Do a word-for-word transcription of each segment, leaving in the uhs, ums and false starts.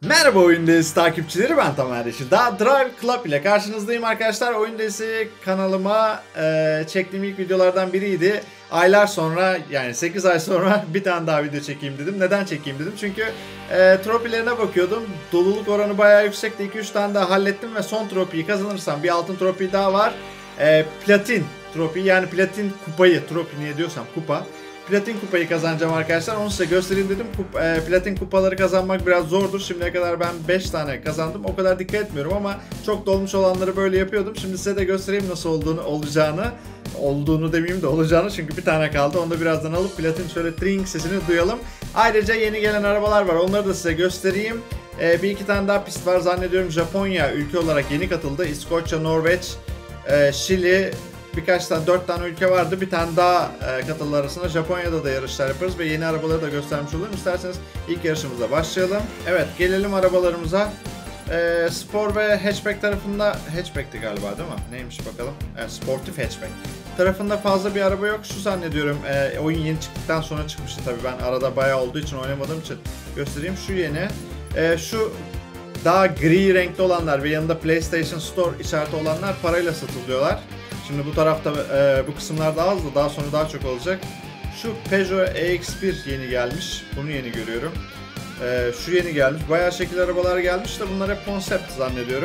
Merhaba Oyundayız takipçileri, ben Tamer Yeşil. Daha Drive Club ile karşınızdayım arkadaşlar. Oyundayız kanalıma e, çektiğim ilk videolardan biriydi. Aylar sonra, yani sekiz ay sonra bir tane daha video çekeyim dedim. Neden çekeyim dedim? Çünkü e, trofilerine bakıyordum. Doluluk oranı bayağı yüksekti. iki üç tane daha hallettim ve son trofiyi kazanırsam bir altın trofi daha var. E, platin trofi, yani platin kupayı, trofi niye diyorsam kupa. Platin kupayı kazanacağım arkadaşlar. Onu size göstereyim dedim. Kup, e, platin kupaları kazanmak biraz zordur. Şimdiye kadar ben beş tane kazandım. O kadar dikkat etmiyorum ama çok dolmuş olanları böyle yapıyordum. Şimdi size de göstereyim nasıl olduğunu, olacağını. Olduğunu demeyeyim de olacağını, çünkü bir tane kaldı. Onu da birazdan alıp platin şöyle tring sesini duyalım. Ayrıca yeni gelen arabalar var. Onları da size göstereyim. E, bir iki tane daha pist var. Zannediyorum Japonya ülke olarak yeni katıldı. İskoçya, Norveç, e, Şili, birkaç tane, dört tane ülke vardı. Bir tane daha e, katıldı arasında. Japonya'da da yarışlar yaparız ve yeni arabaları da göstermiş olurum. İsterseniz ilk yarışımıza başlayalım. Evet, gelelim arabalarımıza. E, spor ve hatchback tarafında, hatchback'ti galiba değil mi? Neymiş bakalım. Evet, sportif hatchback. Tarafında fazla bir araba yok. Şu zannediyorum e, oyun yeni çıktıktan sonra çıkmıştı tabii. Ben arada bayağı olduğu için oynamadığım için göstereyim. Şu yeni. E, şu daha gri renkli olanlar ve yanında PlayStation Store işareti olanlar parayla satılıyorlar. Şimdi bu tarafta e, bu kısımlarda az da daha sonra daha çok olacak. Şu Peugeot E X bir yeni gelmiş. Bunu yeni görüyorum. E, şu yeni gelmiş. Bayağı şekil arabalar gelmiş de bunlar hep konsept zannediyorum.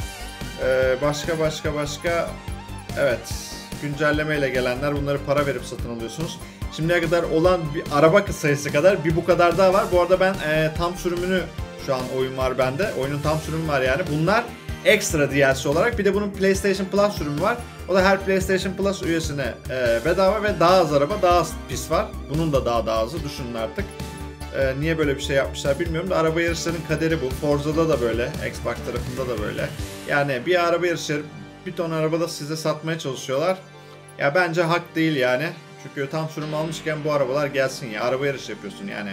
E, başka başka başka. Evet. Güncellemeyle gelenler, bunları para verip satın alıyorsunuz. Şimdiye kadar olan bir araba sayısı kadar bir bu kadar daha var. Bu arada ben e, tam sürümünü, şu an oyun var bende. Oyunun tam sürümü var yani. Bunlar ekstra D L C olarak. Bir de bunun PlayStation Plus sürümü var. O da her PlayStation Plus üyesine e, bedava ve daha az araba, daha az pist var. Bunun da daha daha azı, düşünün artık. E, niye böyle bir şey yapmışlar bilmiyorum da araba yarışlarının kaderi bu. Forza'da da böyle, Xbox tarafında da böyle. Yani bir araba yarışları, bir ton arabada size satmaya çalışıyorlar. Ya bence hak değil yani. Çünkü tam sürüm almışken bu arabalar gelsin ya. Araba yarışı yapıyorsun yani.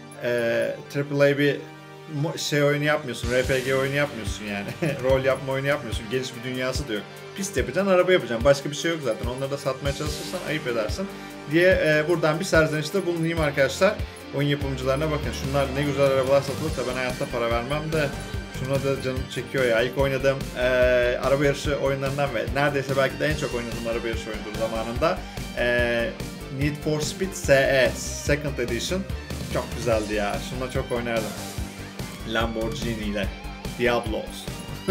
E, Triple A bir şey oyunu yapmıyorsun, R P G oyunu yapmıyorsun yani. Rol yapma oyunu yapmıyorsun. Geniş bir dünyası da yok. Pist yapacaksın, araba yapacaksın. Başka bir şey yok zaten. Onları da satmaya çalışırsan ayıp edersin diye e, buradan bir serzenişte bulunayım arkadaşlar. Oyun yapımcılarına bakın. Şunlar ne güzel arabalar satılık da ben hayatta para vermem de şuna da canım çekiyor ya. İlk oynadığım e, araba yarışı oyunlarından ve neredeyse belki de en çok oynadığım araba yarışı oyundur zamanında. E, Need for Speed S E Second Edition çok güzeldi ya. Şununla çok oynardım. Lamborghini ile Diablos.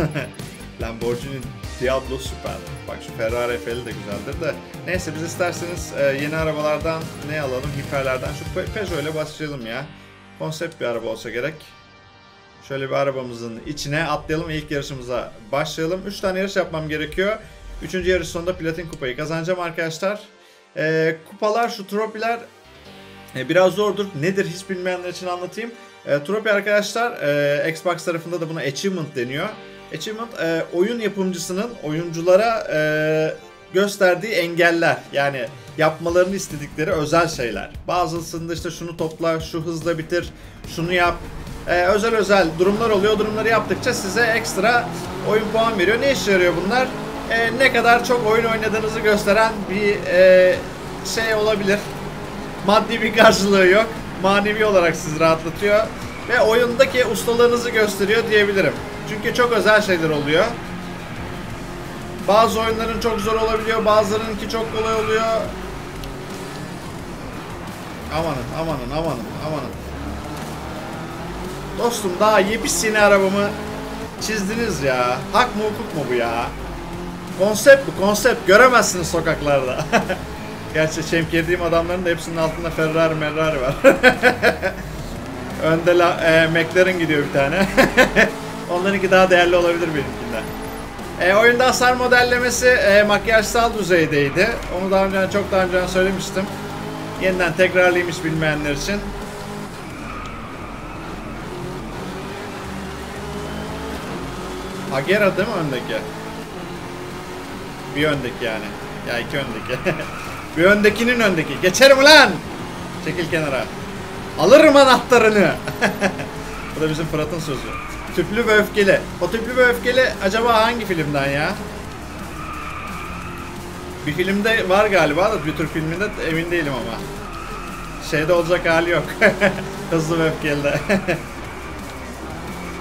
Lamborghini Diablo süper. Bak şu Ferrari F'li de güzeldir de. Neyse, biz isterseniz e, yeni arabalardan ne alalım? Hiperlerden şu Pe Peugeot ile başlayalım ya. Konsept bir araba olsa gerek. Şöyle bir arabamızın içine atlayalım ve ilk yarışımıza başlayalım. üç tane yarış yapmam gerekiyor. üçüncü yarış sonunda platin kupayı kazanacağım arkadaşlar. E, kupalar, şu trofiler e, biraz zordur. Nedir hiç bilmeyenler için anlatayım. E, Trofi arkadaşlar, e, Xbox tarafında da buna Achievement deniyor. Achievement, e, oyun yapımcısının oyunculara e, gösterdiği engeller. Yani yapmalarını istedikleri özel şeyler. Bazısında işte şunu topla, şu hızla bitir, şunu yap. E, özel özel durumlar oluyor. Durumları yaptıkça size ekstra oyun puan veriyor. Ne işe yarıyor bunlar? E, ne kadar çok oyun oynadığınızı gösteren bir e, şey olabilir. Maddi bir karşılığı yok. Manevi olarak sizi rahatlatıyor ve oyundaki ustalığınızı gösteriyor diyebilirim. Çünkü çok özel şeyler oluyor. Bazı oyunların çok zor olabiliyor, bazılarınınki çok kolay oluyor. Amanın, amanın, amanın, amanın. Dostum, daha yepyeni arabamı çizdiniz ya. Hak mı hukuk mu bu ya? Konsept bu, konsept. Göremezsiniz sokaklarda. Gerçi çemkirdiğim adamların da hepsinin altında Ferrari Ferrari var. Önde la, e, McLaren gidiyor bir tane. Onlarınki daha değerli olabilir benimkinden. E, oyunda hasar modellemesi e, makyajsal düzeydeydi. Onu daha önce, çok daha önce söylemiştim. Yeniden tekrarlayayım hiç bilmeyenler için. Agera değil mi öndeki? Bir öndeki yani. Ya iki öndeki. Bir öndekinin öndeki. Geçerim ulan! Çekil kenara. Alırım anahtarını. Bu da bizim Fırat'ın sözü. Tüplü ve Öfkeli. O Tüplü ve Öfkeli acaba hangi filmden ya? Bir filmde var galiba da bir Türk filminde emin değilim ama. Şeyde olacak hali yok. Hızlı ve Öfkeli'de.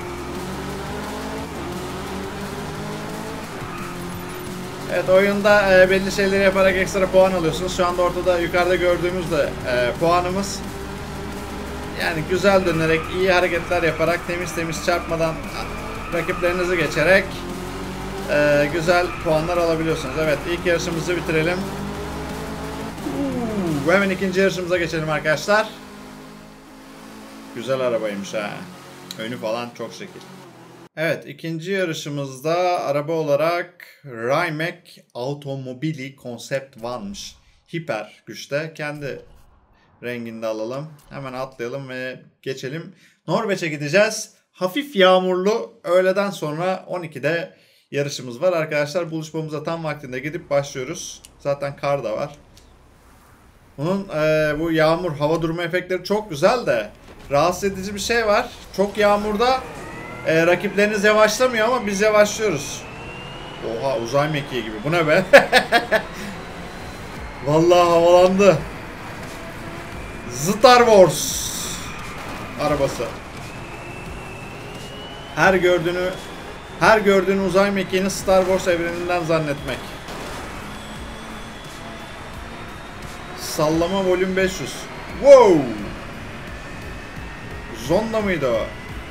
Evet, oyunda e, belli şeyleri yaparak ekstra puan alıyorsunuz. Şu anda ortada yukarıda gördüğümüz de e, puanımız. Yani güzel dönerek, iyi hareketler yaparak, temiz temiz çarpmadan rakiplerinizi geçerek e, güzel puanlar alabiliyorsunuz. Evet, ilk yarışımızı bitirelim. Uuu, hemen ikinci yarışımıza geçelim arkadaşlar. Güzel arabaymış ha. Önü falan çok şekil. Evet, ikinci yarışımızda araba olarak Rimac Automobili Concept One'mış. Hiper güçte. Kendi renginde alalım. Hemen atlayalım ve geçelim. Norveç'e gideceğiz. Hafif yağmurlu, öğleden sonra on ikide yarışımız var arkadaşlar. Buluşmamıza tam vaktinde gidip başlıyoruz. Zaten kar da var. Bunun e, bu yağmur hava durumu efektleri çok güzel de rahatsız edici bir şey var. Çok yağmurda e, rakipleriniz yavaşlamıyor ama biz yavaşlıyoruz. Oha, uzay mekiği gibi. Bu ne be? Vallahi havalandı. Star Wars arabası. Her gördüğünü her gördüğün uzay mekiğini Star Wars evreninden zannetmek. Sallama volüm beş yüz. Wow! Zonda mıydı o?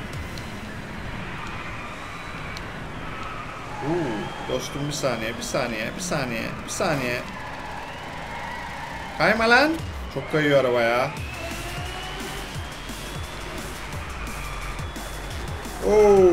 Uuu, dostum bir saniye, bir saniye, bir saniye, bir saniye. Kayma lan. Çok kayıyor araba ya. Oo.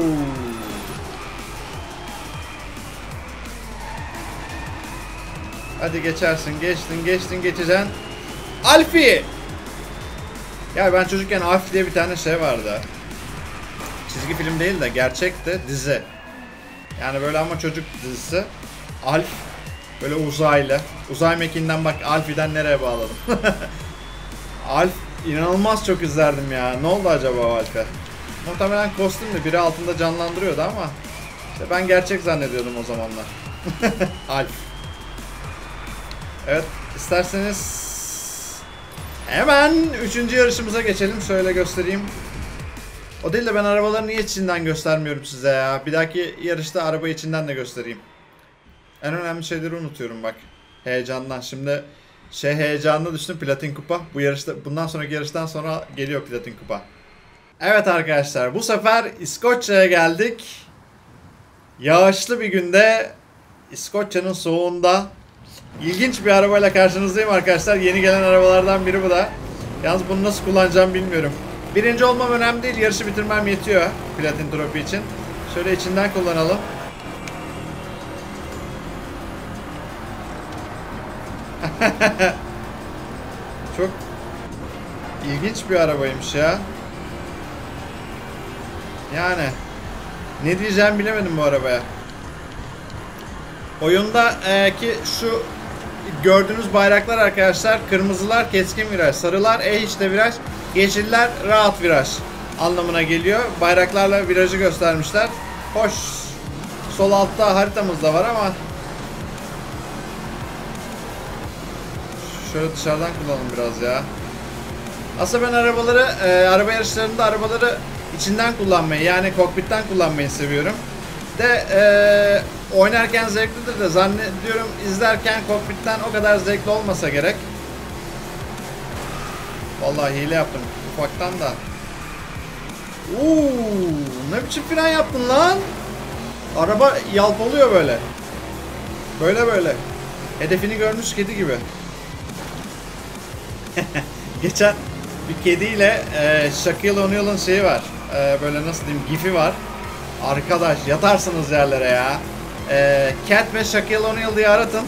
Hadi geçersin, geçtin, geçtin, geçeceksin. Alfie! Ya ben çocukken Alfie diye bir tane şey vardı. Çizgi film değil de gerçekti, dizi. Yani böyle ama çocuk dizisi. Alf böyle uzaylı. Uzay mekiğinden bak, Alfie'den nereye bağladım. Alf inanılmaz çok izlerdim ya. Ne oldu acaba o Alf'e? Muhtemelen kostümlü biri altında canlandırıyordu ama işte ben gerçek zannediyordum o zamanlar. Alf. Evet, isterseniz hemen üçüncü yarışımıza geçelim. Şöyle göstereyim. O değil de ben arabaları niye içinden göstermiyorum size ya. Bir dahaki yarışta araba içinden de göstereyim. En önemli şeyleri unutuyorum bak. Heyecandan. Şimdi şey heyecanına düştüm, platin kupa. Bu yarışta, bundan sonraki yarıştan sonra geliyor platin kupa. Evet arkadaşlar, bu sefer İskoçya'ya geldik. Yağışlı bir günde İskoçya'nın soğuğunda ilginç bir arabayla karşınızdayım arkadaşlar. Yeni gelen arabalardan biri bu da. Yalnız bunu nasıl kullanacağım bilmiyorum. Birinci olmam önemli değil, yarışı bitirmem yetiyor platin trophy için. Şöyle içinden kullanalım. Çok ilginç bir arabaymış ya. Yani ne diyeceğimi bilemedim bu arabaya. Oyunda e, ki şu gördüğünüz bayraklar arkadaşlar, kırmızılar keskin viraj, sarılar E-H'de viraj, yeşiller rahat viraj anlamına geliyor. Bayraklarla virajı göstermişler. Hoş. Sol altta haritamız da var ama şöyle dışarıdan kullanalım biraz ya. Aslında ben arabaları, e, araba yarışlarında arabaları içinden kullanmayı, yani kokpitten kullanmayı seviyorum. De e, oynarken zevklidir de zannediyorum izlerken kokpitten o kadar zevkli olmasa gerek. Vallahi hile yaptım ufaktan da. Uuu, ne biçim fren yaptın lan? Araba yalpalıyor böyle. Böyle böyle. Hedefini görmüş kedi gibi. Geçen bir kediyle e, Shaquille O'Neal'ın şeyi var. E, böyle nasıl diyeyim, gifi var. Arkadaş yatarsınız yerlere ya. E, Cat ve Shaquille O'Neal diye aratın.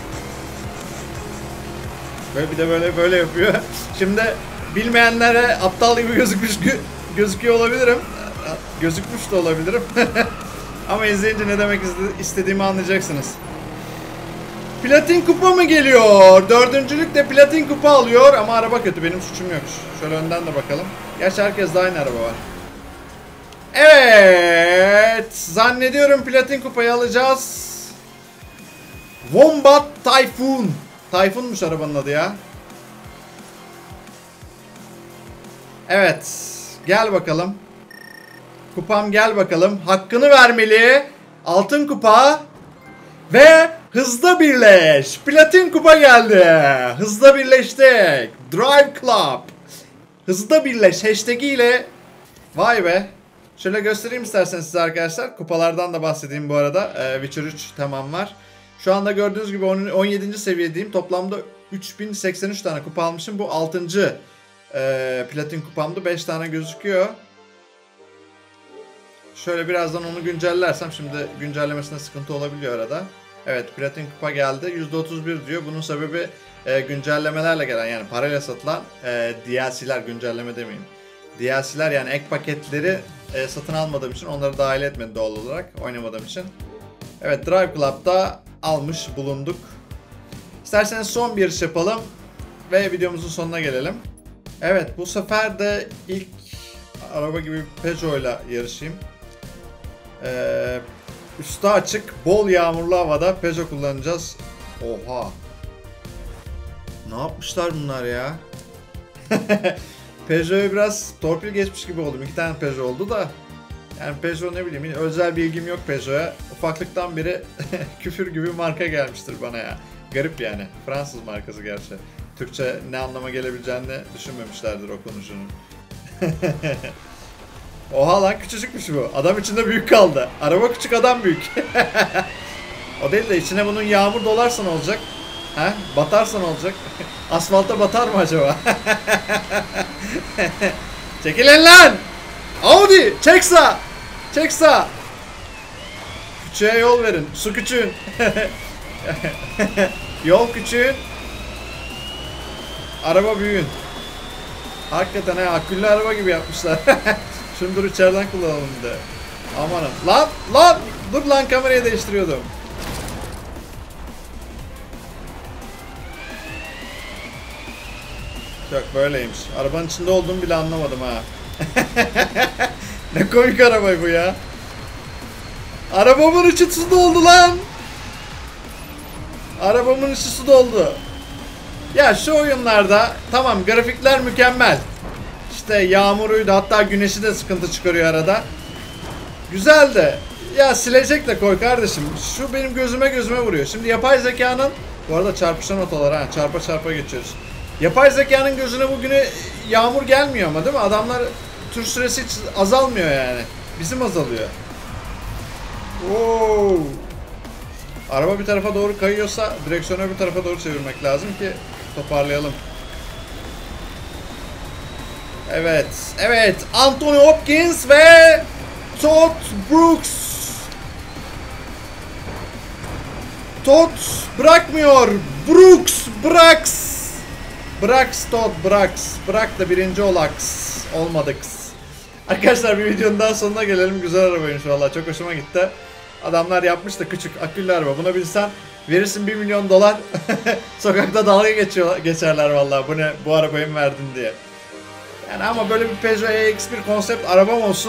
Böyle bir de böyle böyle yapıyor. Şimdi bilmeyenlere aptal gibi gözükmüş gözüküyor olabilirim. Gözükmüş de olabilirim. Ama izleyince ne demek istediğimi anlayacaksınız. Platin kupa mı geliyor? Dördüncülük de platin kupa alıyor ama araba kötü, benim suçum yok. Şöyle önden de bakalım. Gerçi herkes de aynı araba var. Evet, zannediyorum platin kupayı alacağız. Wombat Typhoon. Typhoon'muş arabanın adı ya. Evet, gel bakalım. Kupam gel bakalım. Hakkını vermeli. Altın kupa. Ve Hızla birleş. Platin kupa geldi. Hızla birleştik. Drive Club. Hızla birleş hashtag ile. Vay be. Şöyle göstereyim isterseniz size arkadaşlar. Kupalardan da bahsedeyim bu arada. Ee, Witcher üç tamam var. Şu anda gördüğünüz gibi on yedinci seviyedeyim. Toplamda üç bin seksen üç tane kupa almışım. Bu altıncı E, platin kupamdı. beş tane gözüküyor. Şöyle birazdan onu güncellersem. Şimdi güncellemesine sıkıntı olabiliyor arada. Evet, platin kupa geldi. yüzde otuz bir diyor. Bunun sebebi e, güncellemelerle gelen, yani parayla satılan e, D L C'ler, güncelleme demeyeyim. D L C'ler yani ek paketleri e, satın almadığım için onları dahil etmedi doğal olarak, oynamadığım için. Evet, Drive Club'da almış bulunduk. İsterseniz son bir yarış yapalım ve videomuzun sonuna gelelim. Evet, bu sefer de ilk araba gibi Peugeot'la yarışayım. Ee, üstü açık, bol yağmurlu havada Peugeot kullanacağız. Oha! Ne yapmışlar bunlar ya? Peugeot'a biraz torpil geçmiş gibi oldum. İki tane Peugeot oldu da. Yani Peugeot ne bileyim, özel bilgim yok Peugeot'a. Ufaklıktan beri küfür gibi marka gelmiştir bana ya. Garip yani. Fransız markası gerçi. Türkçe ne anlama gelebileceğini düşünmemişlerdir o konuşunun. Oha lan, küçücükmüş bu. Adam içinde büyük kaldı. Araba küçük, adam büyük. O değil de içine bunun yağmur dolarsa ne olacak? Ha? Batarsa ne olacak? Asfalta batar mı acaba? Çekilin lan! Audi! Çek sağ! Çek sağ! Küçüğe yol verin. Su küçüğün. Yol küçüğün. Araba büyüğün. Hakikaten he, akülü araba gibi yapmışlar. Şunu dur içeriden kullanalım bir de. Amanın. Lan! Lan! Dur lan, kamerayı değiştiriyordum. Yok, böyleymiş. Arabanın içinde olduğumu bile anlamadım ha. Ne komik araba bu ya. Arabamın içi su doldu lan. Arabamın içi su doldu. Ya şu oyunlarda tamam, grafikler mükemmel. İşte yağmuruydu, hatta güneşi de sıkıntı çıkarıyor arada. Güzel de ya, silecek de koy kardeşim. Şu benim gözüme gözüme vuruyor. Şimdi yapay zekanın, bu arada çarpışan otolar ha, çarpa çarpa geçiyoruz. Yapay zekanın gözüne bugüne yağmur gelmiyor ama, değil mi? Adamlar tur süresi hiç azalmıyor yani. Bizim azalıyor. Oo. Araba bir tarafa doğru kayıyorsa direksiyonu bir tarafa doğru çevirmek lazım ki toparlayalım. Evet, evet. Anthony Hopkins ve Todd Brooks. Todd bırakmıyor. Brooks bıraks. Bıraks Todd bıraks. Bırak da birinci olaks. Olmadık. Arkadaşlar, bir videonun daha sonuna gelelim. Güzel arabaymış valla. Çok hoşuma gitti. Adamlar yapmış da küçük akülü araba. Buna bilsen verirsin bir milyon dolar. Sokakta dalga geçiyor, geçerler valla. Bu ne? Bu arabayı mı verdin diye. Yani ama böyle bir Peugeot E X bir konsept arabam olsun.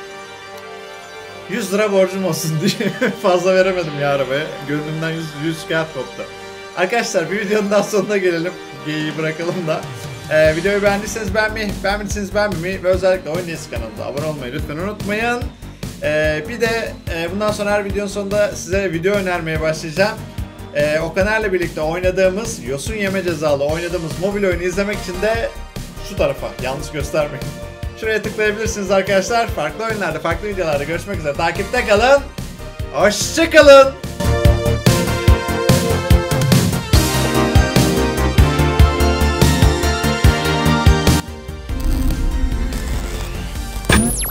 yüz lira borcum olsun diye fazla veremedim ya arabaya. Gönlümden yüz, yüz kağıt koptu. Arkadaşlar, bir videonun daha sonuna gelelim. Geyiği bırakalım da. Ee, videoyu beğendiyseniz beğenmeyi, beğenmediyseniz beğenmeyi ve özellikle Oyun Dünyası kanalına abone olmayı lütfen unutmayın. Ee, bir de e, bundan sonra her videonun sonunda size video önermeye başlayacağım. Ee, o kanalla birlikte oynadığımız, yosun yeme cezalı oynadığımız mobil oyunu izlemek için de şu tarafa, yanlış göstermeyin. Şuraya tıklayabilirsiniz arkadaşlar. Farklı oyunlarda, farklı videolarda görüşmek üzere. Takipte kalın. Hoşça kalın.